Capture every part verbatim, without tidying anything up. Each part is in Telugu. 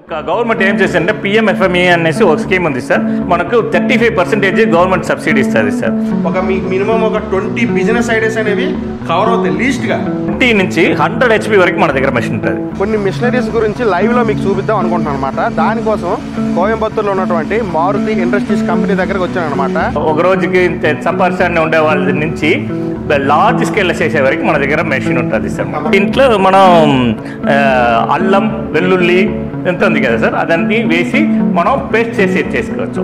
గవర్నమెంట్ ఏం చేసిందంటే పిఎంఎఫ్ఎంఈ అనేసి ఒక స్కీమ్ ఉంది సార్. మనకు thirty five percentage government subsidy ఇస్తుంది సార్. ఒక మీకు మినిమం ఒక ట్వంటీ బిజినెస్ ఐడియాస్ అనేవి కవర్ అవుతాయి లీస్ట్గా. ట్వంటీ నుంచి హండ్రెడ్ హెచ్పి వరకు మన దగ్గర మెషిన్ ఉంటుంది. కొన్ని మిషనరీస్ గురించి లైవ్లో మీకు చూపిద్దాం అనుకుంటున్నాను అనమాట. దానికోసం కోయంబత్తూరులో ఉన్నటువంటి మారుతి ఇండస్ట్రీస్ కంపెనీ దగ్గరకు వచ్చాను అనమాట. ఒక రోజుకి సంపార్సాన్ని ఉండే వాళ్ళ నుంచి లార్జ్ స్కేల్ చేసే వరకు మన దగ్గర మెషిన్ ఉంటుంది సార్. ఇంట్లో మనం అల్లం వెల్లుల్లి ఎంత ఉంది కదా సార్, అదన్నీ వేసి మనం పేస్ట్ చేసి చేసుకోవచ్చు.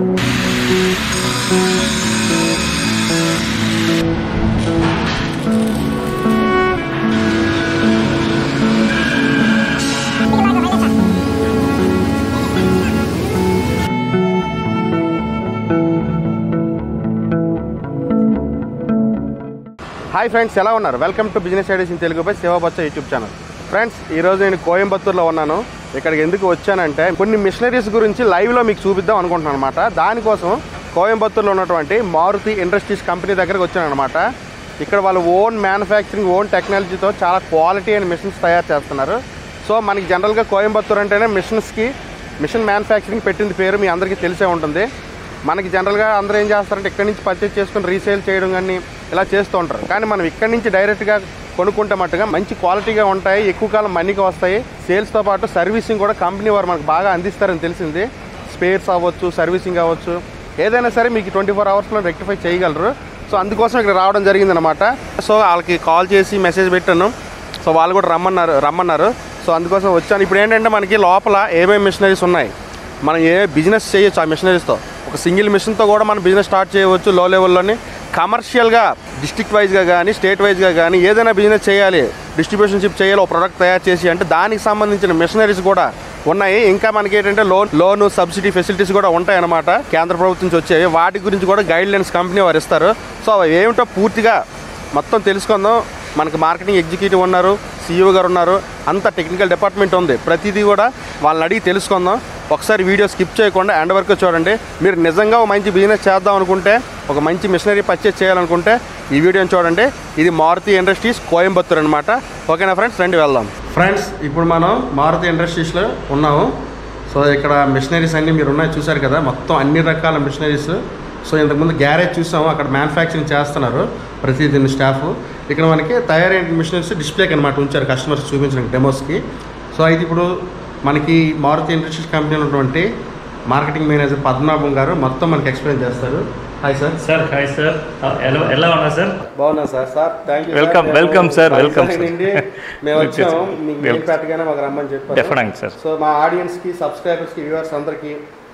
హాయ్ ఫ్రెండ్స్, ఎలా ఉన్నారు? Welcome to business ideas in Telugu by Shiva Bachcha YouTube channel. Friends, ఈరోజు నేను కోయంబత్తూరులో ఉన్నాను. ఇక్కడికి ఎందుకు వచ్చానంటే కొన్ని మిషనరీస్ గురించి లైవ్లో మీకు చూపిద్దాం అనుకుంటున్నాను అనమాట. దానికోసం కోయంబత్తూరులో ఉన్నటువంటి మారుతి ఇండస్ట్రీస్ కంపెనీ దగ్గరకు వచ్చాను అనమాట. ఇక్కడ వాళ్ళు ఓన్ మ్యానుఫ్యాక్చరింగ్, ఓన్ టెక్నాలజీతో చాలా క్వాలిటీ అయిన మిషన్స్ తయారు చేస్తున్నారు. సో మనకి జనరల్గా కోయంబత్తూరు అంటేనే మిషన్స్కి, మిషన్ మ్యానుఫ్యాక్చరింగ్ పెట్టింది పేరు మీ అందరికీ తెలిసే ఉంటుంది. మనకి జనరల్గా అందరూ ఏం చేస్తారంటే ఇక్కడి నుంచి పర్చేజ్ చేసుకుని రీసేల్ చేయడం కానీ ఇలా చేస్తూ ఉంటారు. కానీ మనం ఇక్కడి నుంచి డైరెక్ట్గా కొనుక్కుంటే మట్టుగా మంచి క్వాలిటీగా ఉంటాయి, ఎక్కువ కాలం మనీకి వస్తాయి. సేల్స్తో పాటు సర్వీసింగ్ కూడా కంపెనీ వారు మనకు బాగా అందిస్తారని తెలిసింది. స్పేర్స్ అవ్వచ్చు, సర్వీసింగ్ అవ్వచ్చు, ఏదైనా సరే మీకు ట్వంటీ ఫోర్ అవర్స్లో రెక్టిఫై చేయగలరు. సో అందుకోసం ఇక్కడ రావడం జరిగిందనమాట. సో వాళ్ళకి కాల్ చేసి మెసేజ్ పెట్టాను. సో వాళ్ళు కూడా రమ్మన్నారు రమ్మన్నారు సో అందుకోసం వచ్చాను. ఇప్పుడు ఏంటంటే మనకి లోపల ఏమేమి మిషనరీస్ ఉన్నాయి, మనం ఏ బిజినెస్ చేయొచ్చు ఆ మిషనరీస్తో. ఒక సింగిల్ మిషన్తో కూడా మనం బిజినెస్ స్టార్ట్ చేయవచ్చు. లో లెవెల్లోని కమర్షియల్గా డిస్ట్రిక్ట్ వైజ్గా కానీ స్టేట్ వైజ్గా కానీ ఏదైనా బిజినెస్ చేయాలి, డిస్ట్రిబ్యూషన్షిప్ చేయాలి, ఒక ప్రోడక్ట్ తయారు చేసి అంటే దానికి సంబంధించిన మిషనరీస్ కూడా ఉన్నాయి. ఇంకా మనకి ఏంటంటే లోన్ లోను సబ్సిడీ ఫెసిలిటీస్ కూడా ఉంటాయి అన్నమాట. కేంద్ర ప్రభుత్వం నుంచి వచ్చాయి. వాటి గురించి కూడా గైడ్ లైన్స్ కంపెనీ వారు ఇస్తారు. సో అవి ఏమిటో పూర్తిగా మొత్తం తెలుసుకుందాం. మనకు మార్కెటింగ్ ఎగ్జిక్యూటివ్ ఉన్నారు, సీఈఓ గారు ఉన్నారు, అంత టెక్నికల్ డిపార్ట్మెంట్ ఉంది. ప్రతిదీ కూడా వాళ్ళని అడిగి తెలుసుకుందాం. ఒకసారి వీడియో స్కిప్ చేయకుండా ఎండ్ వరకు చూడండి. మీరు నిజంగా ఒక మంచి బిజినెస్ చేద్దాం అనుకుంటే, ఒక మంచి మిషనరీ పర్చేస్ చేయాలనుకుంటే ఈ వీడియోని చూడండి. ఇది మారుతి ఇండస్ట్రీస్ కోయంబత్తూరు అనమాట. ఓకేనా ఫ్రెండ్స్, రండి వెళ్దాం. ఫ్రెండ్స్, ఇప్పుడు మనం మారుతి ఇండస్ట్రీస్లో ఉన్నాము. సో ఇక్కడ మిషనరీస్ అన్నీ మీరు ఉన్నాయి చూసారు కదా, మొత్తం అన్ని రకాల మిషనరీస్. సో ఇంతకుముందు గ్యారేజ్ చూసాము, అక్కడ మ్యానుఫ్యాక్చరింగ్ చేస్తున్నారు ప్రతిదిన స్టాఫ్. ఇక్కడ మనకి తయారైన మిషనరీస్ డిస్ప్లేకి అనమాట ఉంచారు కస్టమర్స్ చూపించడానికి, డెమోస్కి. సో అయితే ఇప్పుడు మనకి మారుతి ఇండస్ట్రీస్ కంపెనీలో ఉన్నటువంటి మార్కెటింగ్ మేనేజర్ పద్మనాభం గారు మొత్తం మనకి ఎక్స్ప్లెయిన్ చేస్తారు. Hi sir. Sir hi sir, ఎలా ఎలా ఉన్నా సార్? బాగున్నా sir. Sir thank you. Welcome welcome sir. Welcome sir. మేము వచ్చాము, మీకు మెయిల్ పెట్టగానే మాకు రమ్మని చెప్పారు. డెఫినెట్గా సార్. సో మా ఆడియన్స్కి, సబ్స్క్రైబర్స్కి, వ్యూవర్స్ అందరికీ,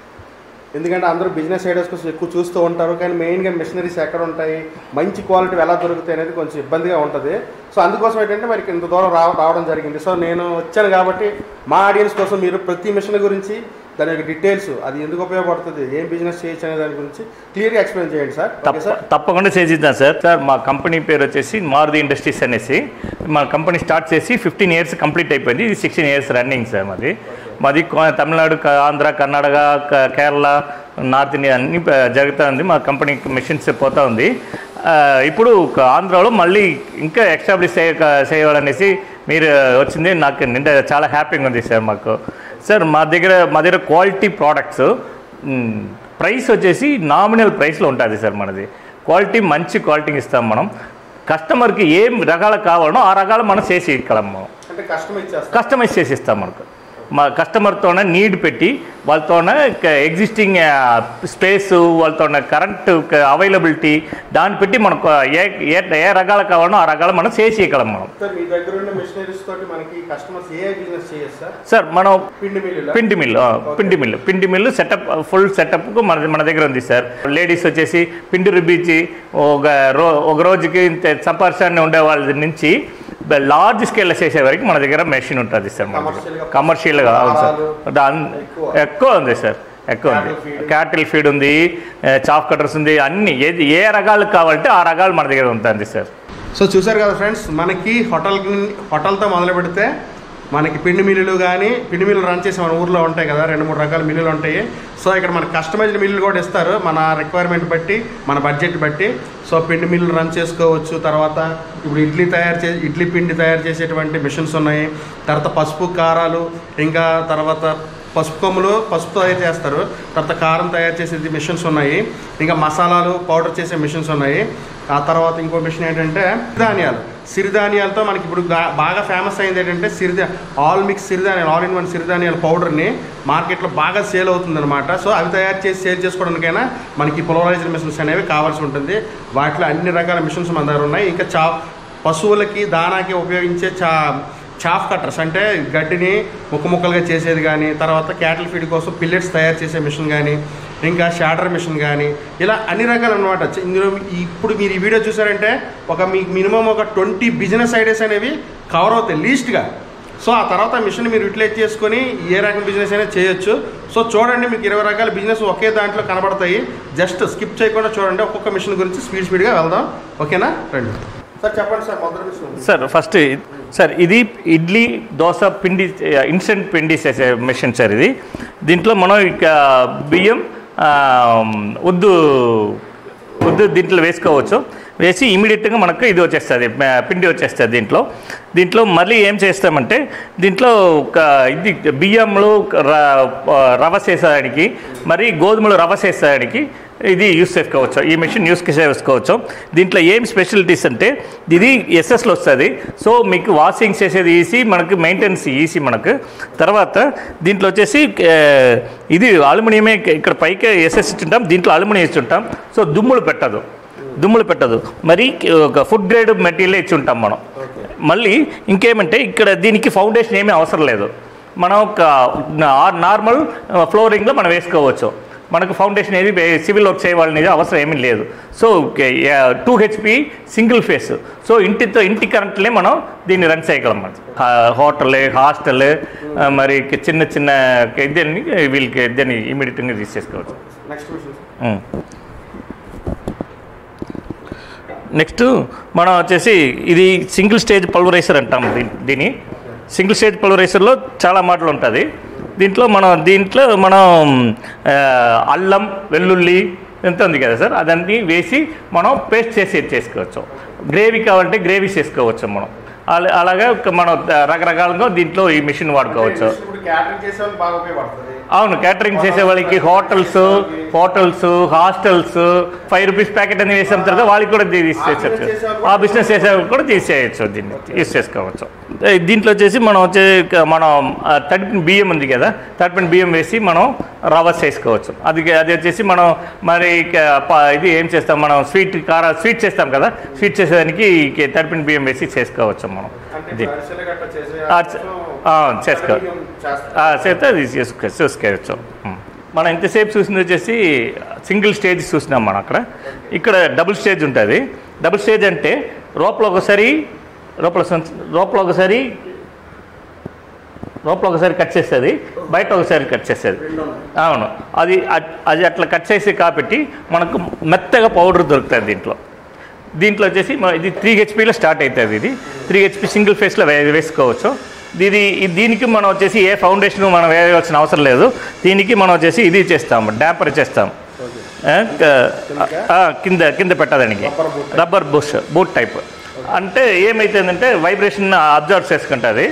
ఎందుకంటే అందరూ బిజినెస్ ఐడియాస్ కోసం ఎక్కువ చూస్తూ ఉంటారు, కానీ మెయిన్గా మిషనరీస్ ఎక్కడ ఉంటాయి, మంచి క్వాలిటీ ఎలా దొరుకుతాయి అనేది కొంచెం ఇబ్బందిగా ఉంటుంది. సో అందుకోసం ఏంటంటే మరి ఇంత దూరం రా రావడం జరిగింది. సో నేను వచ్చాను కాబట్టి మా ఆడియన్స్ కోసం మీరు ప్రతి మిషన్ గురించి, దాని యొక్క డీటెయిల్స్, అది ఎందుకు ఉపయోగపడుతుంది, ఏం బిజినెస్ చేయొచ్చు అనే దాని గురించి క్లియర్గా ఎక్స్ప్లెయిన్ చేయండి సార్. తప్పకుండా చేసిద్దాం సార్. సార్ మా కంపెనీ పేరు వచ్చేసి మారుతి ఇండస్ట్రీస్ అనేసి. మా కంపెనీ స్టార్ట్ చేసి ఫిఫ్టీన్ ఇయర్స్ కంప్లీట్ అయిపోయింది. ఇది సిక్స్టీన్ ఇయర్స్ రన్నింగ్ సార్. మాది మాది తమిళనాడు, ఆంధ్ర, కర్ణాటక, కేరళ, నార్త్ ఇండియా అన్ని జరుగుతూ ఉంది. మా కంపెనీ మిషన్స్ పోతూ ఉంది. ఇప్పుడు ఆంధ్రాలో మళ్ళీ ఇంకా ఎస్టాబ్లిష్ చేయాలనేసి మీరు వచ్చింది. నాకు నిండా చాలా హ్యాపీగా ఉంది సార్. మాకు సార్ మా దగ్గర మా దగ్గర క్వాలిటీ ప్రోడక్ట్స్, ప్రైస్ వచ్చేసి నామినల్ ప్రైస్లో ఉంటుంది సార్. మనది క్వాలిటీ, మంచి క్వాలిటీ ఇస్తాం మనం. కస్టమర్కి ఏం రకాలు కావాలనో ఆ రకాలు మనం చేసి ఇక్కడము కస్టమైజ్ చేసి ఇస్తాం. మనకు మా కస్టమర్తోనే నీడ్ పెట్టి, వాళ్ళతోనే ఎగ్జిస్టింగ్ స్పేస్, వాళ్ళతో కరెంట్ అవైలబిలిటీ దాన్ని పెట్టి మనకు ఏ ఏ రకాలు కావాలనో ఆ రకాలు మనం చేసి ఇక్కడ మనం. సార్ మనం పిండి మిల్లు పిండి మిల్లు పిండి మిల్లు సెటప్, ఫుల్ సెటప్ మన మన దగ్గర ఉంది సార్. లేడీస్ వచ్చేసి పిండి రుబ్బించి ఒక రో ఒక రోజుకి సంపార్సాన్ని ఉండే వాళ్ళ నుంచి లార్జ్ స్కేల్లో చేసే వరకు మన దగ్గర మెషిన్ ఉంటుంది సార్. కమర్షియల్గా అవును సార్, ఎక్కువ ఉంది సార్, ఎక్కువ ఉంది. క్యాటిల్ ఫీడ్ ఉంది, చాఫ్ కటర్స్ ఉంది, అన్ని ఏది ఏ రకాలు కావాలంటే ఆ రకాలు మన దగ్గర ఉంటుంది సార్. సో చూసారు కదా ఫ్రెండ్స్, మనకి హోటల్ హోటల్తో మొదలు పెడితే మనకి పిండి మిల్లులు కానీ, పిండి మిల్లులు రన్ చేసి మన ఊర్లో ఉంటాయి కదా, రెండు మూడు రకాల మిల్లులు ఉంటాయి. సో ఇక్కడ మనకి కస్టమైజ్డ్ మిల్లులు కూడా ఇస్తారు మన రిక్వైర్మెంట్ బట్టి, మన బడ్జెట్ బట్టి. సో పిండి మిల్లులు రన్ చేసుకోవచ్చు. తర్వాత ఇప్పుడు ఇడ్లీ తయారు చే ఇడ్లీ పిండి తయారు చేసేటువంటి మిషన్స్ ఉన్నాయి. తర్వాత పసుపు, కారాలు, ఇంకా తర్వాత పసుపు కొమ్ములు పసుపు తయారు చేస్తారు, తర్వాత కారం తయారు చేసేది మిషన్స్ ఉన్నాయి, ఇంకా మసాలాలు పౌడర్ చేసే మిషన్స్ ఉన్నాయి. ఆ తర్వాత ఇంకో మిషన్ ఏంటంటే సిరిధాన్యాలు. సిరిధాన్యాలతో మనకి ఇప్పుడు బాగా ఫేమస్ అయింది ఏంటంటే సిరిధా ఆల్ మిక్స్ సిరిధాన్యాలు, ఆల్ ఇన్ వన్ సిరిధాన్యాల పౌడర్ని మార్కెట్లో బాగా సేల్ అవుతుందన్నమాట. సో అవి తయారు చేసి సేల్ చేసుకోవడానికైనా మనకి పోలరైజర్ మిషన్స్ అనేవి కావాల్సి ఉంటుంది. వాటిలో అన్ని రకాల మిషన్స్ మన దగ్గర ఉన్నాయి. ఇంకా చా పశువులకి దానాకి ఉపయోగించే చా చాఫ్ కట్టర్స్ అంటే గడ్డిని ముక్క ముక్కలుగా చేసేది కానీ, తర్వాత క్యాటిల్ ఫీడ్ కోసం పిల్లెట్స్ తయారు చేసే మిషన్ కానీ, ఇంకా షాటర్ మిషన్ కానీ, ఇలా అన్ని రకాలు అనమాట. ఇందులో ఇప్పుడు మీరు ఈ వీడియో చూసారంటే ఒక మీకు మినిమం ఒక ట్వంటీ బిజినెస్ ఐడియాస్ అనేవి కవర్ అవుతాయి లీస్ట్గా. సో ఆ తర్వాత మిషన్ మీరు యూటిలైజ్ చేసుకొని ఏ రకం బిజినెస్ అయినా చేయొచ్చు. సో చూడండి, మీకు ఇరవై రకాల బిజినెస్ ఒకే దాంట్లో కనబడతాయి. జస్ట్ స్కిప్ చేయకుండా చూడండి. ఒక్కొక్క మిషన్ గురించి స్పీడ్ స్పీడ్గా వెళ్దాం, ఓకేనా? రండి సార్, చెప్పండి సార్. మొదటి మిషన్ సార్ ఫస్ట్ సార్ ఇది ఇడ్లీ దోశ పిండి ఇన్స్టెంట్ పిండి చేసే మిషన్ సార్ ఇది. దీంట్లో మనం ఇక బియ్యం ఉద్దు ఉద్దు దీంట్లో వేసుకోవచ్చు. వేసి ఇమీడియట్గా మనకు ఇది వచ్చేస్తుంది, పిండి వచ్చేస్తుంది. దీంట్లో దీంట్లో మళ్ళీ ఏం చేస్తామంటే దీంట్లో ఒక ఇది బియ్యంలో రవ్వ చేసేదానికి మరి గోధుమలు రవ్వ చేసేదానికి ఇది యూస్ చేసుకోవచ్చు. ఈ మిషన్ యూస్ చేసుకోవచ్చు. దీంట్లో ఏం స్పెషాలిటీస్ అంటే ఇది ఎస్ఎస్లో వస్తుంది. సో మీకు వాషింగ్ చేసేది ఈజీ, మనకు మెయింటెనెన్స్ ఈజీ మనకు. తర్వాత దీంట్లో వచ్చేసి ఇది అల్యూమినియమే, ఇక్కడ పైకి ఎస్ఎస్ ఇచ్చుంటాం, దీంట్లో అల్యూమినియం ఇచ్చుంటాం. సో దుమ్ములు పెట్టదు దుమ్ములు పెట్టదు మరి ఒక ఫుడ్ గ్రేడ్ మెటీరియల్ ఇచ్చి ఉంటాం మనం. మళ్ళీ ఇంకేమంటే ఇక్కడ దీనికి ఫౌండేషన్ ఏమీ అవసరం లేదు. మనం ఒక నార్మల్ ఫ్లోరింగ్లో మనం వేసుకోవచ్చు. మనకు ఫౌండేషన్ ఏది సివిల్ వర్క్ చేయవాలనేది అవసరం ఏమీ లేదు. So two HP single phase. So ఇంటితో ఇంటి కరెంట్లే మనం దీన్ని రన్ చేయగలం. హోటల్, హాస్టల్, మరి చిన్న చిన్న ఇద్దరిని వీళ్ళకి ఇద్దరిని ఇమీడియట్గా తీసేసుకోవచ్చు. నెక్స్ట్ మనం వచ్చేసి ఇది సింగిల్ స్టేజ్ పల్వరైజర్ అంటాం. దీని సింగిల్ స్టేజ్ పల్వరైజర్లో చాలా మోడల్ ఉంటుంది. దీంట్లో మనం దీంట్లో మనం అల్లం, వెల్లుల్లి ఎంత ఉంది కదా సార్, అదన్నీ వేసి మనం పేస్ట్ చేసి చేసుకోవచ్చు. గ్రేవీ కావాలంటే గ్రేవీ చేసుకోవచ్చు మనం. అలాగా మనం రకరకాలుగా దీంట్లో ఈ మిషన్ వాడుకోవచ్చు. అవును, క్యాటరింగ్ చేసే వాళ్ళకి hotels hotels hostels five rupees packet అని వేసిన తర్వాత వాళ్ళకి కూడా తీసేయచ్చు. ఆ బిజినెస్ చేసే కూడా తీసేయచ్చు, దీన్ని యూస్ చేసుకోవచ్చు. దీంట్లో వచ్చేసి మనం వచ్చే మనం తడిపిన బియ్యం ఉంది కదా, తడిపిన బియ్యం వేసి మనం రవ్వ చేసుకోవచ్చు. అది అది వచ్చేసి మనం మరి ఇది ఏం చేస్తాం, మనం స్వీట్ కార స్వీట్ చేస్తాం కదా, స్వీట్ చేసేదానికి తడిపిన బియ్యం వేసి చేసుకోవచ్చు మనం. ఇది చేసుకో చేస్తే అది చూసుకోవచ్చు. మనం ఇంతసేపు చూసింది వచ్చేసి సింగిల్ స్టేజ్ చూసినాం మనం. అక్కడ ఇక్కడ డబుల్ స్టేజ్ ఉంటుంది. డబుల్ స్టేజ్ అంటే లోపల ఒకసారి లోపల లోపల ఒకసారి లోపల ఒకసారి కట్ చేస్తుంది, బయట ఒకసారి కట్ చేస్తుంది. అవును, అది అది అట్లా కట్ చేసి కాబట్టి మనకు మెత్తగా పౌడర్ దొరుకుతుంది దీంట్లో. దీంట్లో వచ్చేసి ఇది త్రీ హెచ్పీలో స్టార్ట్ అవుతుంది. ఇది త్రీ హెచ్పీ సింగిల్ ఫేస్లో వే వేసుకోవచ్చు. ఇది దీనికి మనం వచ్చేసి ఏ ఫౌండేషన్ మనం వేయవలసిన అవసరం లేదు. దీనికి మనం వచ్చేసి ఇది చేస్తాం, డ్యాంపర్ చేస్తాం. కింద కింద పెట్టడానికి రబ్బర్ బూష్ బూట్ టైప్. అంటే ఏమైతుందంటే వైబ్రేషన్ అబ్జర్వ్ చేసుకుంటుంది.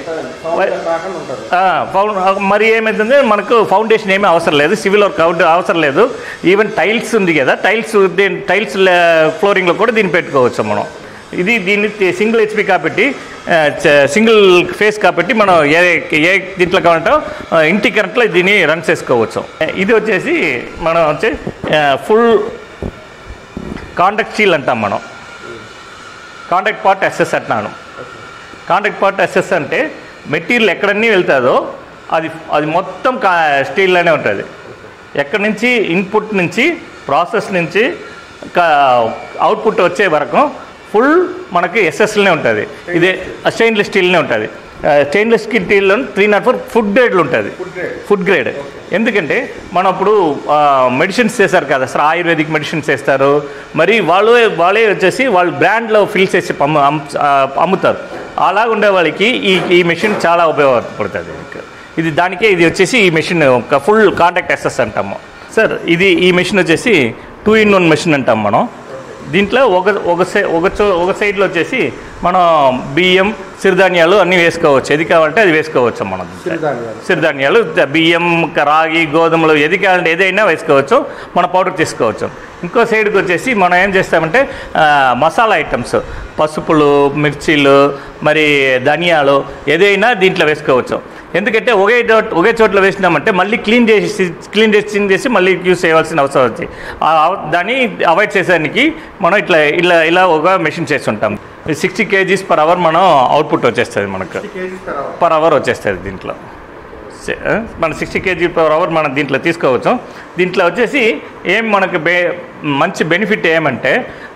మరి ఏమైతుంది, మనకు ఫౌండేషన్ ఏమీ అవసరం లేదు, సివిల్ వర్క్ అవసరం లేదు. ఈవెన్ టైల్స్ ఉంది కదా, టైల్స్ టైల్స్ ఫ్లోరింగ్లో కూడా దీన్ని పెట్టుకోవచ్చు మనం. ఇది దీన్ని సింగిల్ హెచ్పి కాబట్టి సింగిల్ ఫేస్ కాబట్టి మనం ఏ ఏ దీంట్లో కావాలంటే ఇంటి కరెంట్లో దీన్ని రన్ చేసుకోవచ్చు. ఇది వచ్చేసి మనం వచ్చి ఫుల్ కాంటాక్ట్ స్టీల్ అంటాం మనం. కాంటాక్ట్ పార్ట్ ఎస్ఎస్ అంటున్నాను. కాంటాక్ట్ పార్ట్ ఎస్ఎస్ అంటే మెటీరియల్ ఎక్కడన్నీ వెళ్తుందో అది అది మొత్తం కా స్టీల్లోనే ఉంటుంది. ఎక్కడి నుంచి ఇన్పుట్ నుంచి ప్రాసెస్ నుంచి అవుట్పుట్ వచ్చే వరకు ఫుల్ మనకి ఎస్ఎస్లోనే ఉంటుంది. ఇదే స్టెయిన్లెస్ స్టీల్నే ఉంటుంది. స్టెయిన్లెస్ స్టీల్లో త్రీ నాట్ ఫోర్ ఫుడ్ గ్రేడ్లు ఉంటుంది. ఫుడ్ గ్రేడ్ ఎందుకంటే మనం ఇప్పుడు మెడిసిన్స్ చేస్తారు కదా సార్, ఆయుర్వేదిక్ మెడిసిన్స్ చేస్తారు. మరి వాళ్ళు వాళ్ళే వచ్చేసి వాళ్ళు బ్రాండ్లో ఫిల్ చేసి అమ్ము అమ్ముతారు. అలా ఉండే వాళ్ళకి ఈ ఈ మెషిన్ చాలా ఉపయోగపడుతుంది. ఇది దానికే ఇది వచ్చేసి ఈ మెషిన్ ఒక ఫుల్ కాంటాక్ట్ ఎస్ఎస్ అంటాము సార్. ఇది ఈ మెషిన్ వచ్చేసి టూ ఇన్ వన్ మెషిన్ అంటాం మనం. దీంట్లో ఒక ఒక సై ఒక చో ఒక సైడ్లో వచ్చేసి మనం బియ్యం సిరిధాన్యాలు అన్నీ వేసుకోవచ్చు. ఏది కావాలంటే అది వేసుకోవచ్చు. మనం సిరిధాన్యాలు బియ్యం రాగి గోధుమలు ఏది కావాలంటే ఏదైనా వేసుకోవచ్చు. మన పౌడర్ తీసుకోవచ్చు. ఇంకో సైడ్కి వచ్చేసి మనం ఏం చేస్తామంటే మసాలా ఐటమ్స్ పసుపులు మిర్చీలు మరి ధనియాలు ఏదైనా దీంట్లో వేసుకోవచ్చు. ఎందుకంటే ఒకే చోట ఒకే చోట్ల వేసినామంటే మళ్ళీ క్లీన్ చేసి క్లీన్ చేసి క్లీన్ చేసి మళ్ళీ యూస్ చేయాల్సిన అవసరం వచ్చి దాన్ని అవాయిడ్ చేసేదానికి మనం ఇట్లా ఇలా ఇలా ఒక మెషిన్ చేస్తుంటాం. సిక్స్టీ కేజీస్ పర్ అవర్ మనం అవుట్పుట్ వచ్చేస్తుంది. మనకు పర్ అవర్ వచ్చేస్తుంది. దీంట్లో మన సిక్స్టీ కేజీ పర్ అవర్ మనం దీంట్లో తీసుకోవచ్చు. దీంట్లో వచ్చేసి ఏం మనకు బే మంచి బెనిఫిట్ ఏమంటే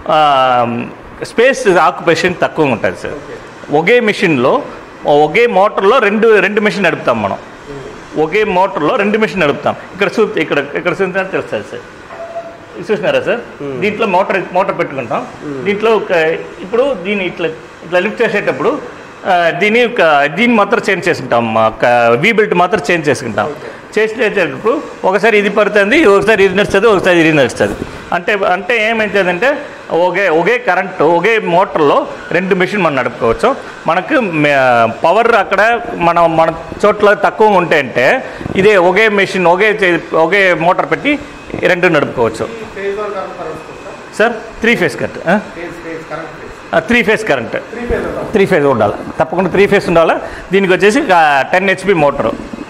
స్పేస్ ఆక్యుపేషన్ తక్కువగా ఉంటుంది సార్. ఒకే మిషన్లో ఒకే మోటార్లో రెండు రెండు మిషన్ నడుపుతాం. మనం ఒకే మోటార్లో రెండు మిషన్ నడుపుతాం. ఇక్కడ చూ ఇక్కడ ఇక్కడ చూసినా తెలుస్తుంది సార్. చూసినారా సార్? దీంట్లో మోటార్ మోటార్ పెట్టుకుంటాం. దీంట్లో ఒక ఇప్పుడు దీన్ని ఇట్లా ఇట్లా లిఫ్ట్ చేసేటప్పుడు దీన్ని దీన్ని మాత్రం చేంజ్ చేసుకుంటాం. వీ బెల్ట్ మాత్రం చేంజ్ చేసుకుంటాం. చేసేటప్పుడు ఒకసారి ఇది పడుతుంది, ఒకసారి ఇది నడుస్తుంది, ఒకసారి ఇది నడుస్తుంది. అంటే అంటే ఏమవుతుందంటే ఒకే ఒకే కరెంటు ఒకే మోటార్లో రెండు మిషన్ మనం నడుపుకోవచ్చు. మనకు పవర్ అక్కడ మనం మన చోట్ల తక్కువ ఉంటే అంటే ఇదే ఒకే మిషన్ ఒకే ఒకే మోటార్ పెట్టి రెండు నడుపుకోవచ్చు sir. Three phase cut three phase current three phase ఉండాలి. తప్పకుండా త్రీ ఫేస్ ఉండాలి. దీనికి వచ్చేసి ten HP motor.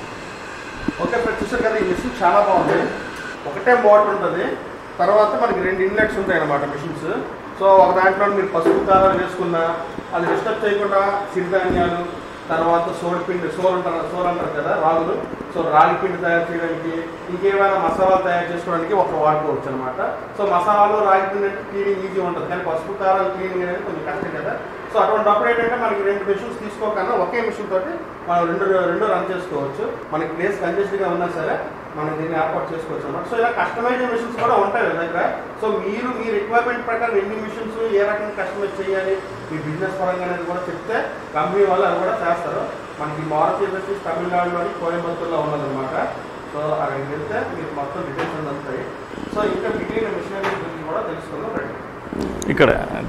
Okay friends, చూసారు కదా ఈ మిషన్ చాలా బాగుంది. ఒకటే మోటార్ ఉంటుంది. తర్వాత మనకి రెండు ఇన్లెట్స్ ఉంటాయి అన్నమాట మిషన్స్. సో ఒక దాంట్లో మీరు పసుపు కారాలు వేసుకున్నా అది డిస్టర్బ్ చేయకుండా సిరిధాన్యాలు తర్వాత సోడి పిండి సోల్ అంటారు సోల్ అంటారు కదా రాగులు. సో రాగి పిండి తయారు చేయడానికి ఇంకేమైనా మసాలాలు తయారు చేసుకోవడానికి ఒక వాడుకోవచ్చు అనమాట. సో మసాలాలు రాగి పిండి అంటే క్లీనింగ్ ఈజీ ఉంటుంది, కానీ పసుపు కారాలు క్లీనింగ్ అనేది కొంచెం కష్టం కదా. సో అటువంటి అప్పుడు ఏంటంటే మనకి రెండు మిషన్స్ తీసుకోకన్నా ఒకే మిషన్ తోటి మనం రెండు రెండు రన్ చేసుకోవచ్చు. మనకి ప్లేస్ కంజెస్ట్గా ఉన్నా సరే మనం దీన్ని ఏర్పాటు చేసుకోవచ్చు అన్నమాట. సో ఇలా కస్టమైజ్డ్ మిషన్స్ కూడా ఉంటాయి దగ్గర. సో మీరు మీ రిక్వైర్మెంట్ ప్రకారం ఎన్ని మిషన్స్ ఏ రకంగా కస్టమైజ్ చేయాలి మీ బిజినెస్ పరంగా అనేది కూడా చెప్తే కంపెనీ వాళ్ళు అది కూడా చేస్తారు. మనకి మారుతి ఇండస్ట్రీస్ తమిళనాడులోని కోయంబత్తూరులో ఉన్నదన్నమాట. సో అక్కడికి వెళ్తే మీకు మొత్తం డీటెయిల్స్ అందుతాయి. సో ఇంకా మిగిలిన మిషనరీస్ గురించి కూడా తెలుసుకుందాం రండి. ఇక్కడ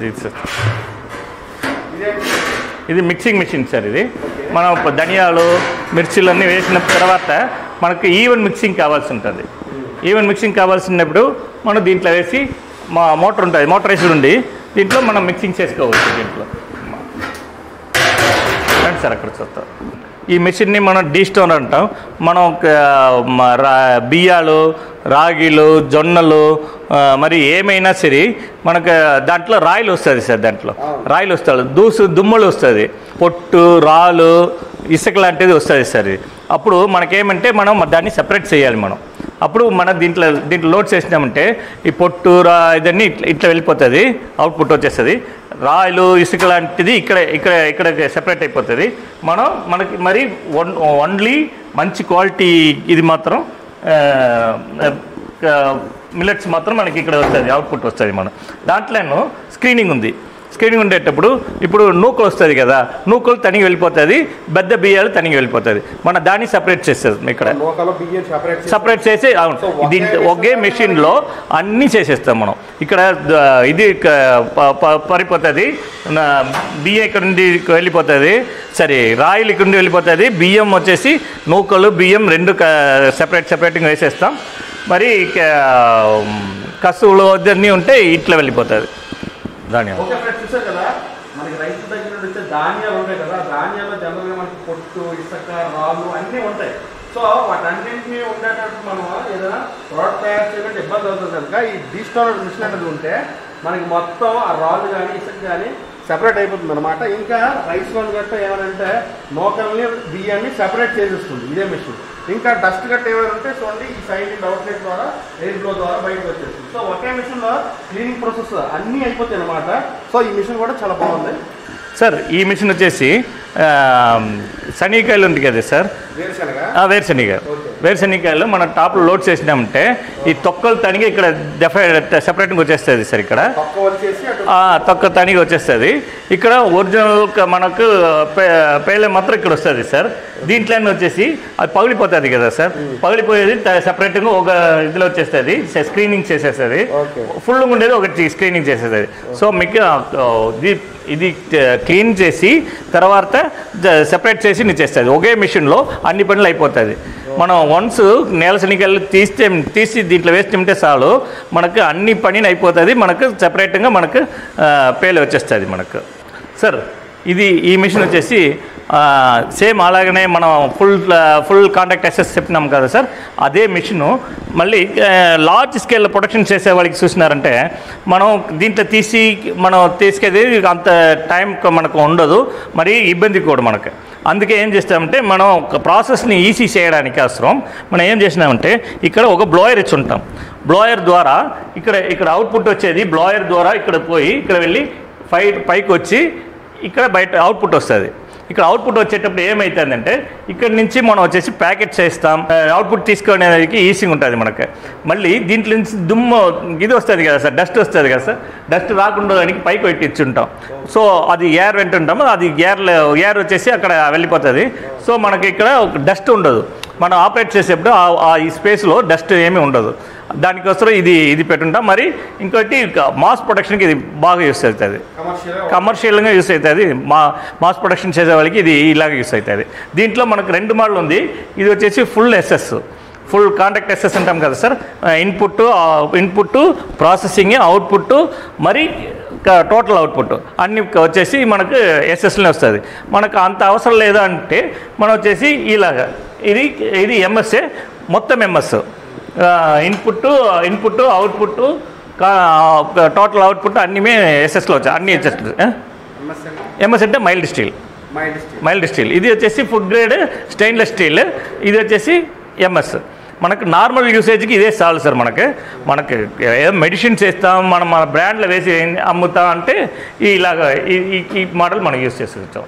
ఇది మిక్సింగ్ మిషన్ సార్. ఇది మనం ధనియాలు మిర్చీలు అన్నీ వేసిన తర్వాత మనకు ఈవెన్ మిక్సింగ్ కావాల్సి ఉంటుంది. ఈవెన్ మిక్సింగ్ కావాల్సినప్పుడు మనం దీంట్లో వేసి మా మోటార్ ఉంటుంది, మోటార్ వేసి ఉండి దీంట్లో మనం మిక్సింగ్ చేసుకోవచ్చు. దీంట్లో రండి సార్ అక్కడ చూస్తాం. ఈ మెషిన్ని మనం డీ స్టోన్ అంటాం. మనం బియ్యాలు రాగిలు జొన్నలు మరి ఏమైనా సరే మనకు దాంట్లో రాయిలు వస్తుంది సార్. దాంట్లో రాయిలు వస్తుంది, దూసు దుమ్ములు వస్తుంది, పొట్టు రాళ్ళు ఇసుక లాంటిది వస్తుంది సార్. అప్పుడు మనకేమంటే మనం దాన్ని సెపరేట్ చేయాలి. మనం అప్పుడు మనం దీంట్లో దీంట్లో లోడ్ చేసినామంటే ఈ పొట్టు రా ఇదన్నీ ఇట్లా ఇట్లా వెళ్ళిపోతుంది, అవుట్పుట్ వచ్చేస్తుంది. రాయిలు ఇసుక లాంటిది ఇక్కడ ఇక్కడ ఇక్కడ సెపరేట్ అయిపోతుంది. మనం మనకి మరి వన్ ఓన్లీ మంచి క్వాలిటీ ఇది మాత్రం మిల్లెట్స్ మాత్రం మనకి ఇక్కడ వస్తుంది, అవుట్పుట్ వస్తుంది. మనం దాంట్లోనూ స్క్రీనింగ్ ఉంది. స్క్రీనింగ్ ఉండేటప్పుడు ఇప్పుడు నూకలు వస్తుంది కదా, నూకలు తనిగి వెళ్ళిపోతుంది, పెద్ద బియ్యాలు తనిగి వెళ్ళిపోతుంది. మన దాన్ని సపరేట్ చేస్తుంది. ఇక్కడ సపరేట్ చేసి అవును దీంట్లో ఒకే మెషిన్లో అన్నీ చేసేస్తాం మనం. ఇక్కడ ఇది పడిపోతుంది, బియ్యం ఇక్కడ నుండి వెళ్ళిపోతుంది, సరే రాయిలు ఇక్కడ నుండి వెళ్ళిపోతుంది, బియ్యం వచ్చేసి నూకలు బియ్యం రెండు సపరేట్ సపరేట్గా వేసేస్తాం. మరి కసువులు అన్నీ ఉంటే ఇట్లా వెళ్ళిపోతుంది. ధాన్యాలు చూసారు కదా, మనకి రైతు దగ్గర నుండి వచ్చే ధాన్యాలు ఉంటాయి కదా, ధాన్యాల్లో జనరల్గా మనకి పొట్టు ఇసుక రాళ్ళు అన్నీ ఉంటాయి. సో వాటన్నింటినీ ఉండేటట్టు మనం ఏదైనా ప్రోడక్ట్ తయారు చేయాలంటే ఇబ్బంది అవుతుంది కనుక ఈ డీ స్టోన్ మిషన్ అనేది ఉంటే మనకి మొత్తం ఆ రాళ్ళు కానీ ఇసుక కానీ సెపరేట్ అయిపోతుంది అనమాట. ఇంకా రైస్ వన్ గట్ట ఏమనంటే నూకల్ని బియ్యాన్ని సెపరేట్ చేసేస్తుంది ఇదే మిషన్. ఇంకా డస్ట్ గట్ట ఏమైనా ఉంటే చూడండి ఈ సైడ్ అవుట్లెట్ ద్వారా ఎయిర్ ఫ్లో ద్వారా బయటకు వచ్చేస్తుంది. సో ఒకే మిషన్లో క్లీనింగ్ ప్రాసెస్ అన్నీ అయిపోతాయి అనమాట. సో ఈ మిషన్ కూడా చాలా బాగుంది సార్. ఈ మిషన్ వచ్చేసి శనగకాయలు ఉంది కదా సార్, వేరుశనగ వేరుశనగ వేరుశనగకాయలు మనం టాప్లో లోడ్ చేసినామంటే ఈ తొక్కలు తనిగి ఇక్కడ సెపరేట్గా వచ్చేస్తుంది సార్. ఇక్కడ తొక్క తనిగి వచ్చేస్తుంది. ఇక్కడ ఒరిజినల్ మనకు పేలే మాత్రం ఇక్కడ వస్తుంది సార్. దీంట్లో వచ్చేసి అది పగిలిపోతుంది కదా సార్. పగిలిపోయేది సెపరేట్గా ఒక ఇదిలో వచ్చేస్తుంది, స్క్రీనింగ్ చేసేస్తుంది. ఫుల్గా ఉండేది ఒకటి స్క్రీనింగ్ చేసేస్తుంది. సో మీకు ఇది ఇది క్లీన్ చేసి తర్వాత సెపరేట్ చేసి నిచ్చేస్తుంది. ఒకే మిషన్లో అన్ని పనులు అయిపోతుంది. మనం వన్స్ నేల శనికలు తీస్తే తీసి దీంట్లో వేస్తుంటే చాలు మనకు అన్ని పని అయిపోతుంది. మనకు సెపరేట్గా మనకు పేలు వచ్చేస్తుంది మనకు సార్. ఇది ఈ మిషన్ వచ్చేసి సేమ్ అలాగనే మనం ఫుల్ ఫుల్ కాంటాక్ట్ ఎస్ఎస్ చెప్పినాం కదా సార్. అదే మిషను మళ్ళీ లార్జ్ స్కేల్లో ప్రొడక్షన్ చేసే వాళ్ళకి చూసినారంటే మనం దీంట్లో తీసి మనం తీసుకెళ్ళి అంత టైం మనకు ఉండదు, మరి ఇబ్బంది కూడా మనకు. అందుకే ఏం చేస్తామంటే మనం ఒక ప్రాసెస్ని ఈజీ చేయడానికి అవసరం మనం ఏం చేసినామంటే ఇక్కడ ఒక బ్లోయర్ ఇచ్చి ఉంటాం. బ్లోయర్ ద్వారా ఇక్కడ ఇక్కడ అవుట్పుట్ వచ్చేది బ్లోయర్ ద్వారా ఇక్కడ పోయి ఇక్కడ వెళ్ళి పై పైకి వచ్చి ఇక్కడ బయట అవుట్పుట్ వస్తుంది. ఇక్కడ అవుట్పుట్ వచ్చేటప్పుడు ఏమవుతుందంటే ఇక్కడ నుంచి మనం వచ్చేసి ప్యాకెట్ చేస్తాం. అవుట్పుట్ తీసుకునేదానికి ఈజీగా ఉంటుంది మనకు. మళ్ళీ దీంట్లో నుంచి దుమ్ము ఇది వస్తుంది కదా సార్, డస్ట్ వస్తుంది కదా సార్. డస్ట్ రాకుండా దానికి పైకి పెట్టి ఇచ్చుంటాం. సో అది ఎయిర్ వెంటుంటాము, అది ఎయిర్ ఎయిర్ వచ్చేసి అక్కడ వెళ్ళిపోతుంది. సో మనకి ఇక్కడ డస్ట్ ఉండదు. మనం ఆపరేట్ చేసేప్పుడు ఈ స్పేస్లో డస్ట్ ఏమీ ఉండదు. దానికోసం ఇది ఇది పెట్టుంటాం. మరి ఇంకోటి మాస్ ప్రొడక్షన్కి ఇది బాగా యూస్ అవుతుంది, కమర్షియల్గా యూస్ అవుతుంది. మా మాస్ ప్రొడక్షన్ చేసే వాళ్ళకి ఇది ఇలాగ యూస్ అవుతుంది. దీంట్లో మనకు రెండు మోడల్ ఉంది. ఇది వచ్చేసి full SS, full contact SS అంటాం కదా sir. Input input processing output మరి టోటల్ అవుట్పుట్ అన్ని వచ్చేసి మనకు ఎస్ఎస్లోనే వస్తుంది. మనకు అంత అవసరం లేదా అంటే మనం వచ్చేసి ఇలాగా ఇది ఇది ఎంఎస్ఏ మొత్తం MS input input output total output అన్నీ ఎస్ఎస్లో వచ్చాయి. అన్ని ఎస్ఎస్ ఎంఎస్ అంటే మైల్డ్ స్టీల్, మైల్డ్ స్టీల్. ఇది వచ్చేసి ఫుడ్ గ్రేడ్ స్టెయిన్లెస్ స్టీల్. ఇది వచ్చేసి ఎంఎస్. మనకు నార్మల్ యూసేజ్కి ఇదే చాలు సార్. మనకి మనకి ఏదో మెడిసిన్స్ వేస్తాం, మనం మన బ్రాండ్లో వేసి అమ్ముతాం అంటే ఇలాగ ఈ మోడల్ మనం యూస్ చేసుకుంటాం.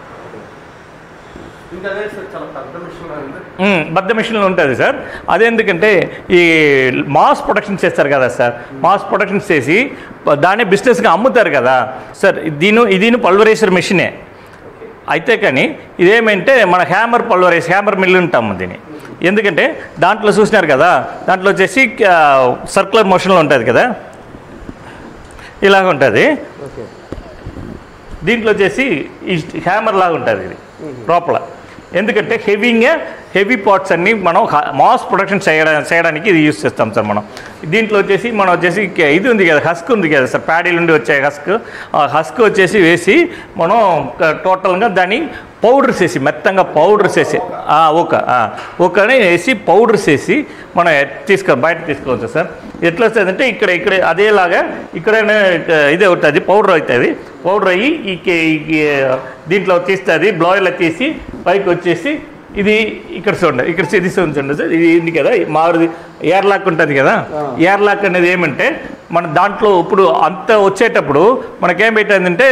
పెద్ద మిషన్లు ఉంటుంది సార్. అదెందుకంటే ఈ మాస్ ప్రొడక్షన్ చేస్తారు కదా సార్. మాస్ ప్రొడక్షన్ చేసి దాన్ని బిజినెస్గా అమ్ముతారు కదా సార్. దీని ఇది పల్వరైజర్ మిషనే అయితే కానీ ఇదేమంటే మన హ్యామర్ పల్వరైజ్ హ్యామర్ మిల్ ఉంటాము దీన్ని. ఎందుకంటే దాంట్లో చూసినారు కదా, దాంట్లో వచ్చేసి సర్క్యులర్ మోషన్లో ఉంటుంది కదా, ఇలాగ ఉంటుంది. దీంట్లో వచ్చేసి ఈ హ్యామర్ లాగా ఉంటుంది ఇది లోపల. ఎందుకంటే హెవీగా హెవీ పార్ట్స్ అన్నీ మనం మాస్ ప్రొడక్షన్ చేయడా చేయడానికి ఇది యూస్ చేస్తాం సార్. మనం దీంట్లో వచ్చేసి మనం వచ్చేసి ఇది ఉంది కదా, హస్క్ ఉంది కదా సార్, ప్యాడీ నుండి వచ్చే హస్క్. ఆ హస్క్ వచ్చేసి వేసి మనం టోటల్గా దాన్ని పౌడర్ చేసి మెత్తంగా పౌడర్ చేసి ఒక ఒకనే వేసి పౌడర్ చేసి మనం తీసుకో బయట తీసుకోవచ్చు సార్. ఎట్లా వస్తుందంటే ఇక్కడ ఇక్కడ అదేలాగా ఇక్కడనే ఇదే అవుతుంది, పౌడర్ అవుతుంది. పౌడర్ అయ్యి ఈ దీంట్లో తీస్తుంది, బ్లోయర్లో తీసి పైకి వచ్చేసి ఇది ఇక్కడ చూడండి, ఇక్కడ ఇది చూడండి సార్. ఇది ఉంది కదా మారుది ఎయిర్ లాక్ ఉంటుంది కదా. ఎయిర్ లాక్ అనేది ఏమంటే మన దాంట్లో ఇప్పుడు అంత వచ్చేటప్పుడు మనకేమైతుందంటే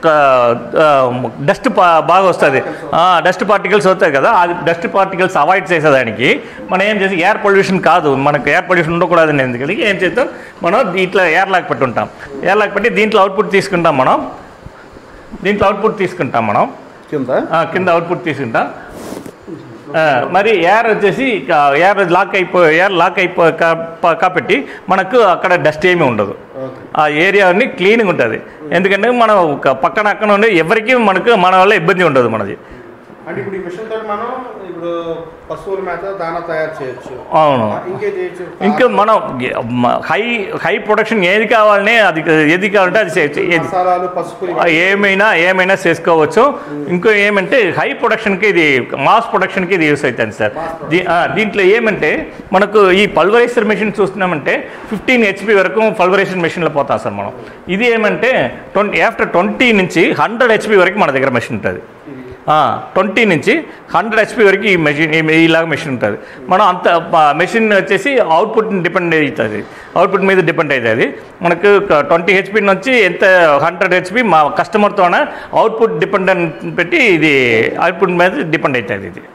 డస్ట్ బాగా వస్తుంది, డస్ట్ పార్టికల్స్ వస్తాయి కదా. ఆ డస్ట్ పార్టికల్స్ అవాయిడ్ చేసేదానికి మనం ఏం చేసి ఎయిర్ పొల్యూషన్ కాదు, మనకు ఎయిర్ పొల్యూషన్ ఉండకూడదని ఎందుకని ఏం చేస్తాం మనం ఇట్లా ఎయిర్ లాక్ పెట్టి ఉంటాం. ఎయిర్ లాక్ పెట్టి దీంట్లో అవుట్పుట్ తీసుకుంటాం మనం. దీంట్లో అవుట్పుట్ తీసుకుంటాం మనం కింద అవుట్పుట్ తీసుకుంటాం. మరి ఎయిర్ వచ్చేసి ఎయిర్ లాక్ అయిపో ఎయిర్ లాక్ అయిపో కాబట్టి మనకు అక్కడ డస్ట్ ఏమీ ఉండదు. ఆ ఏరియా అన్ని క్లీన్గా ఉంటుంది. ఎందుకంటే మనం పక్కన అక్కడ ఉండే ఎవరికి మనకు మన వల్ల ఇబ్బంది ఉండదు మనది. అంటే ఇప్పుడు ఈ మిషన్ తోటి మనం ఇప్పుడు పశువుల మేత దానా తయారు చేయొచ్చు. అవును, ఇంకా మనం హై హై ప్రొడక్షన్ ఏది కావాలనే అది ఏది కావాలంటే అది చేయొచ్చు. ఏమైనా ఏమైనా చేసుకోవచ్చు. ఇంకో ఏమంటే హై ప్రొడక్షన్కి ఇది మాస్ ప్రొడక్షన్కి ఇది యూస్ అవుతుంది సార్. దీంట్లో ఏమంటే మనకు ఈ పల్వరైజర్ మెషిన్ చూస్తున్నామంటే ఫిఫ్టీన్ హెచ్పి వరకు పల్వరైజర్ మెషిన్లో పోతాం సార్ మనం. ఇది ఏమంటే ట్వంటీ ఆఫ్టర్ ట్వంటీ నుంచి హండ్రెడ్ హెచ్పి వరకు మన దగ్గర మెషిన్ ఉంటుంది. ట్వంటీ నుంచి హండ్రెడ్ హెచ్పి వరకు ఈ మెషిన్ ఇలాగ మెషిన్ ఉంటుంది. మనం అంత మెషిన్ వచ్చేసి అవుట్పుట్ డిపెండ్ అవుతుంది, అవుట్పుట్ మీద డిపెండ్ అవుతుంది. మనకు ట్వంటీ హెచ్పి నుంచి ఎంత హండ్రెడ్ హెచ్పి మా కస్టమర్తోనే అవుట్పుట్ డిపెండెంట్ పెట్టి ఇది అవుట్పుట్ మీద డిపెండ్ అవుతుంది ఇది. సో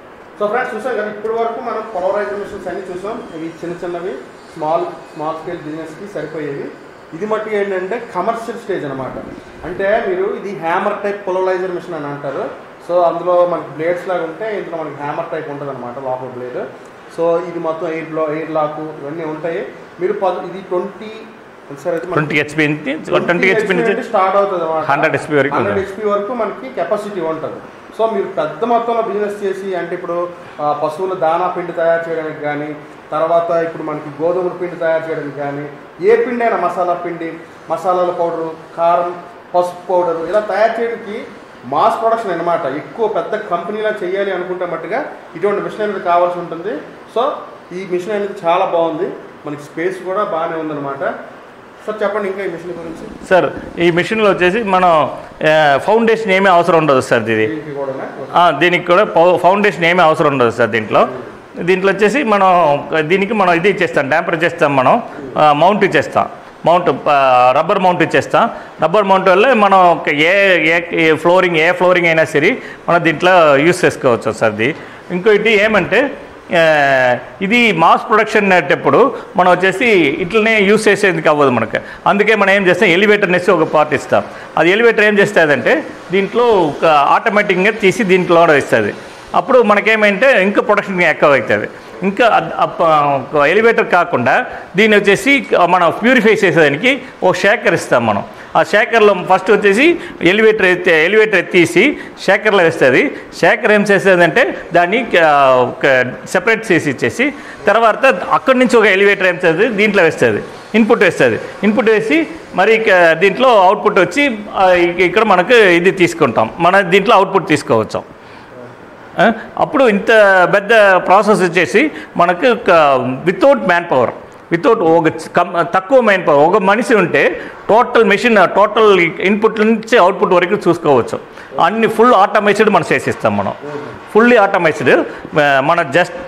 సో ఫ్రెండ్స్ చూసాం కదా ఇప్పటి వరకు మనం పొలరైజర్ మిషన్స్ అన్ని చూసాం. ఇవి చిన్న చిన్నవి స్మాల్ స్మాల్ స్కేల్ బిజినెస్కి సరిపోయేవి. ఇది మట్టి ఏంటంటే కమర్షియల్ స్టేజ్ అనమాట. అంటే మీరు ఇది హ్యామర్ టైప్ పొలరైజర్ మిషన్ అని అంటారు. సో అందులో మనకి బ్లేడ్స్ లాగా ఉంటే ఇందులో మనకి హ్యామర్ టైప్ ఉంటుంది అనమాట లోపల బ్లేడ్. సో ఇది మొత్తం ఎయిర్ బ్లో ఎయిర్ లాక్ ఇవన్నీ ఉంటాయి. మీరు పది ఇది twenty twenty HP twenty HP నుంచి స్టార్ట్ అవుతుంది అనమాట. హండ్రెడ్ హెచ్పి వరకు హండ్రెడ్ హెచ్పి వరకు మనకి కెపాసిటీ ఉంటుంది. సో మీరు పెద్ద మొత్తంలో బిజినెస్ చేసి అంటే ఇప్పుడు పశువుల దానా పిండి తయారు చేయడానికి కానీ, తర్వాత ఇప్పుడు మనకి గోధుమల పిండి తయారు చేయడానికి కానీ, ఏ పిండి అయినా మసాలా పిండి, మసాలాల పౌడరు, కారం, పసుపు పౌడరు ఇలా తయారు చేయడానికి మాస్ ప్రొడక్షన్ అనమాట. ఎక్కువ పెద్ద కంపెనీలా చేయాలి అనుకుంటే మట్టుగా ఇటువంటి మిషన్ అనేది కావాల్సి ఉంటుంది. సో ఈ మిషన్ అనేది చాలా బాగుంది, మనకి స్పేస్ కూడా బాగానే ఉందన్నమాట. సార్ చెప్పండి ఇంకా ఈ మిషన్ గురించి. సార్ ఈ మిషన్లో వచ్చేసి మనం ఫౌండేషన్ ఏమీ అవసరం ఉండదు సార్. ఇది దీనికి కూడా ఫౌండేషన్ ఏమీ అవసరం ఉండదు సార్. దీంట్లో దీంట్లో వచ్చేసి మనం దీనికి మనం ఇది ఇచ్చేస్తాం, డ్యాంపర్ చేస్తాం, మనం మౌంట్ ఇచ్చేస్తాం. మౌంట్ రబ్బర్ మౌంట్ ఇచ్చేస్తాం. రబ్బర్ మౌంట్ వల్ల మనం ఏ ఏ ఫ్లోరింగ్ ఏ ఫ్లోరింగ్ అయినా సరే మనం దీంట్లో యూస్ చేసుకోవచ్చు సార్. ఇది ఇంకోటి ఏమంటే ఇది మాస్ ప్రొడక్షన్ అనేటప్పుడు మనం వచ్చేసి ఇట్లనే యూస్ చేసేందుకు అవ్వదు మనకు. అందుకే మనం ఏం చేస్తాం, ఎలివేటర్ అనేసి ఒక పార్ట్ ఇస్తాం. అది ఎలివేటర్ ఏం చేస్తుందంటే దీంట్లో ఒక ఆటోమేటిక్గా తీసి దీంట్లో ఇస్తుంది. అప్పుడు మనకేమంటే ఇంకా ప్రొడక్షన్ ఎక్కువ అవుతుంది. ఇంకా ఎలివేటర్ కాకుండా దీన్ని వచ్చేసి మనం ప్యూరిఫై చేసేదానికి ఓ షేకర్ ఇస్తాం మనం. ఆ షేకర్లో ఫస్ట్ వచ్చేసి ఎలివేటర్ ఎత్తి ఎలివేటర్ తీసి షేకర్లో వేస్తుంది. షేకర్ ఏం చేస్తుందంటే దాన్ని సెపరేట్ చేసి ఇచ్చేసి తర్వాత అక్కడి నుంచి ఒక ఎలివేటర్ ఏం చేస్తుంది దీంట్లో వేస్తుంది, ఇన్పుట్ వేస్తుంది. ఇన్పుట్ వేసి మరి దీంట్లో అవుట్పుట్ వచ్చి ఇక్కడ మనకు ఇది తీసుకుంటాం, మన దీంట్లో అవుట్పుట్ తీసుకోవచ్చు. అప్పుడు ఇంత పెద్ద ప్రాసెస్ వచ్చేసి మనకు వితౌట్ మ్యాన్ పవర్, వితౌట్ ఒక తక్కువ మ్యాన్ పవర్, ఒక మనిషి ఉంటే టోటల్ మెషిన్ టోటల్ ఇన్పుట్ నుంచి అవుట్పుట్ వరకు చూసుకోవచ్చు. అన్ని ఫుల్ ఆటోమేటెడ్ మనం చేసిస్తాం. మనం ఫుల్లీ ఆటోమేటెడ్. మన జస్ట్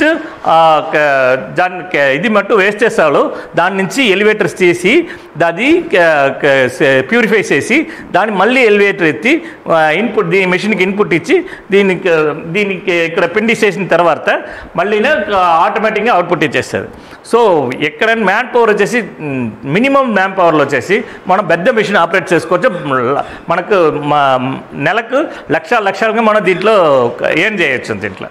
దాన్ని ఇది మట్టు వేస్ట్ చేస్తాడు, దాని నుంచి ఎలివేటర్స్ తీసి అది ప్యూరిఫై చేసి దాన్ని మళ్ళీ ఎలివేటర్ ఎత్తి ఇన్పుట్ దీని మెషిన్కి ఇన్పుట్ ఇచ్చి దీనికి దీనికి ఇక్కడ పిండి చేసిన తర్వాత మళ్ళీ ఆటోమేటిక్గా అవుట్పుట్ ఇచ్చేస్తుంది. సో ఎక్కడైనా మ్యాన్ పవర్ వచ్చేసి మినిమం మ్యాన్ పవర్లో వచ్చేసి మనం పెద్ద మెషిన్ ఆపరేట్ చేసుకోవచ్చు. మనకు నెలకు లక్ష లక్షలుగా మనం దీంట్లో ఏం చేయొచ్చు దీంట్లో.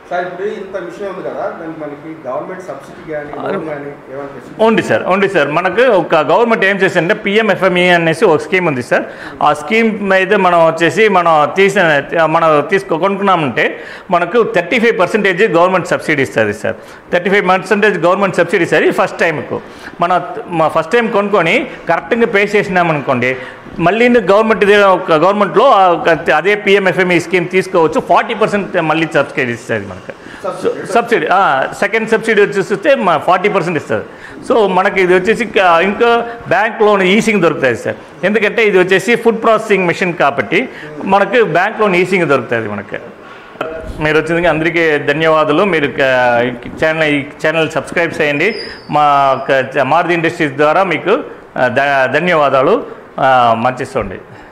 ఉంది సార్, ఉంది సార్. మనకు ఒక గవర్నమెంట్ ఏం చేసిందంటే పిఎంఎఫ్ఎంఈ అనేసి ఒక స్కీమ్ ఉంది సార్. ఆ స్కీమ్ అయితే మనం వచ్చేసి మనం తీసిన మనం తీసుకో కొనుక్కున్నామంటే మనకు thirty five percentage government subsidy ఇస్తుంది sir. Thirty five percentage government subsidy sir. First టైంకు మనం ఫస్ట్ టైం కొనుక్కొని కరెక్ట్గా పే చేసినామనుకోండి, మళ్ళీ గవర్నమెంట్ గవర్నమెంట్లో అదే పిఎంఎఫ్ఎంఈ స్కీమ్ తీసుకోవచ్చు. ఫార్టీ పర్సెంట్ మళ్ళీ సబ్సిడీ ఇస్తుంది మనకు. సబ్సిడీ సెకండ్ సబ్సిడీ వచ్చేస్తే ఫార్టీ పర్సెంట్ ఇస్తుంది. సో మనకి ఇది వచ్చేసి ఇంకా బ్యాంక్ లోన్ ఈసింగ్ దొరుకుతుంది సార్. ఎందుకంటే ఇది వచ్చేసి ఫుడ్ ప్రాసెసింగ్ మెషిన్ కాబట్టి మనకు బ్యాంక్ లోన్ ఈసింగ్ దొరుకుతుంది మనకి. మీరు వచ్చింది అందరికీ ధన్యవాదాలు. మీరు ఛానల్ ఈ ఛానల్ సబ్స్క్రైబ్ చేయండి. మా మారుతి ఇండస్ట్రీస్ ద్వారా మీకు ధన్యవాదాలు. మంచిస్తుంది.